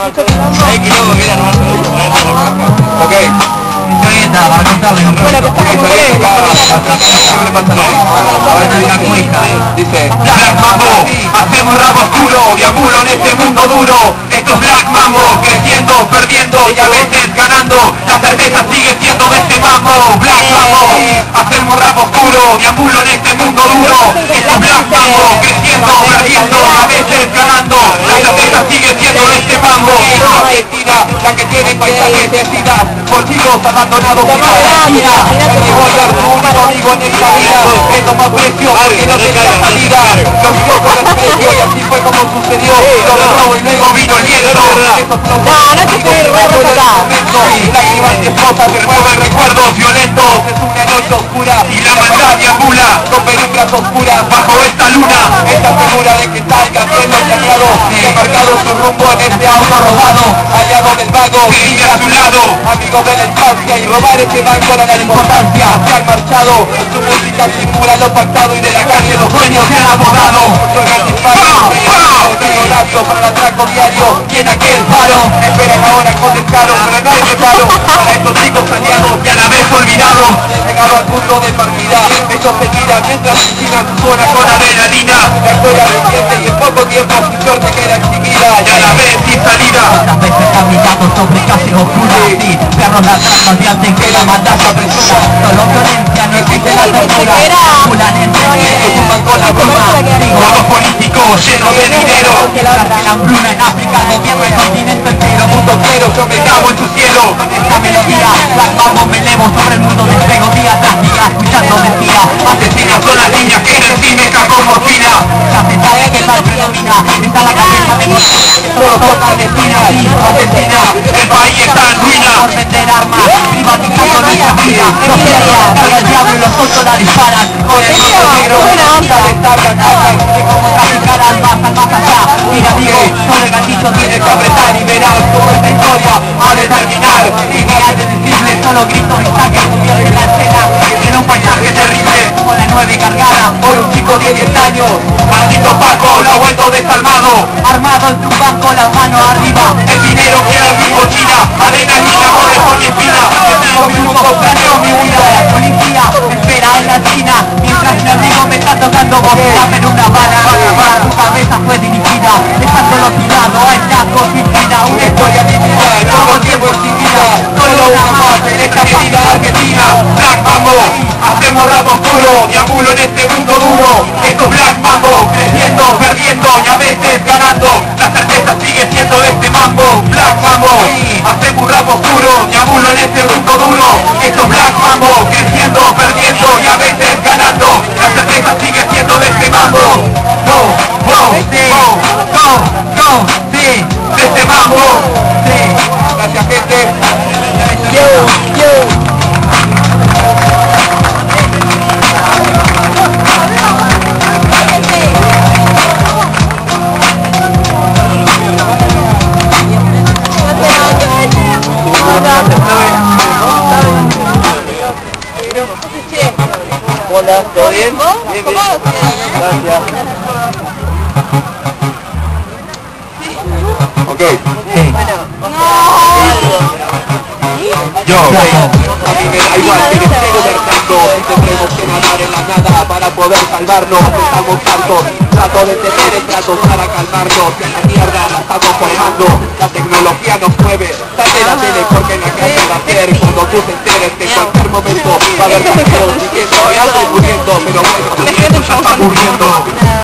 Hay quilombo que era armar. Ok. Para contarle, dice Black Mambo, hacemos rap oscuro, diabulo en este mundo duro. Esto es Black Mambo, creciendo, perdiendo y a veces ganando. La cerveza sigue siendo de este mambo. Black Mambo, hacemos rap oscuro, diabulo en este mundo duro. Esto es Black Mambo, creciendo, perdiendo y a veces ganando. La cerveza sigue siendo de este mambo. Argentina, la que tiene paisajes de ciudad, bolsillos abandonados. Amigo en esta vida, que toma precio porque no tenía salida. Lo vio con desprecio y así fue como sucedió. Lo derrotó y luego vino el hielo. No te puedes Lágrimas de esposas que remueven recuerdos violentos. Es una noche oscura y la maldad deambula con penumbras oscuras bajo esta luna. Está segura de que salga siendo saqueado, que ha marcado su rumbo en este auto robado. Hallado del vago, que vive a su lado, amigo de la infancia, y robar ese banco era la importancia. Se han marchado, su música simula lo pactado y de la calle los sueños se han apodado. Juegan disparos, para el atraco diario, tiene aquel paro. Esperan ahora con descaro, pero no hay reparo para estos chicos aliados que a la vez olvidados. Llegado al punto de partida, ellos se tiran mientras asesinan su zona con adrenalina. La historia reciente y en poco tiempo su suerte queda extinguida y a la vez sin salida. Muchas veces caminando sobre casi oscura, sí, perros ladrando antes que la maldad se apresura. Solo violencia, no existe la ternura. Circulan entre ellos, tumban con la bruma. Juegos políticos llenos de dinero. La hambruna en África, gobierno el continente entero. Mundo quiero, yo me cago en tu cielo. Esta melodía, Black Mambo me elevo sobre el mundo, despego día tras día, escuchando mentiras. Asesinas son las niñas que en ti me cago morfina. Ya se sabe que tal predomina, está la cabeza de mi solo son clandestinas, sí, asesina. El país está en ruina. Por vender armas, privatizando nuestra vida. Los perros carga el diablo y los otros la disparan. Con el mundo negro, buena onda, destablan, hablan de cómo traficar almas al más allá. Mira amigo, solo el gatito tiene que apretar y verás cómo esta historia ha de terminar. Ideal de decirle, solo gritos y saques de la escena. En un paisaje terrible, como la 9 cargada Por un chico de 10 años, maldito Paco lo ha vuelto desalmado. armado entre un banco, las manos arriba. El dinero que era mi mochila, arena y amores por mi espina. En 5 minutos planeó mi huida. La policía espera en la esquina mientras mi amigo me está tocando bocina, pero una bala su cabeza fue dirigida, dejándolo tirado a esta cocina. Una historia dividida, El nuevo tiempo es sin vida, solo una más en esta querida Argentina. Black Mambo, hacemos rap oscuro, diabulo en este mundo duro. Esto es Black Mambo, creciendo, perdiendo y a veces ganando. La certeza sigue siendo de este mambo. Black Mambo, hacemos rap oscuro, diabulo en este mundo duro. Esto es Black Mambo, creciendo, perdiendo y a veces ganando. La certeza sigue siendo de este mambo. No, no, no, sí, de este mambo. sí. Gracias, gente. Hola, ¿todo bien? Bien, bien. Gracias. Ok. Yo, a mí me da igual que me sigo Bernardo. Tendremos que nadar en la nada para poder salvarnos. Estamos hartos, trato de tener el trato para calmarnos. En la mierda la estamos formando. La tecnología nos mueve. Sal de la tele porque en la calle va a ser. Cuando tú te enteres que en cualquier momento va a haber cajeros diciendo, algo muriendo, pero bueno, ya está muriendo.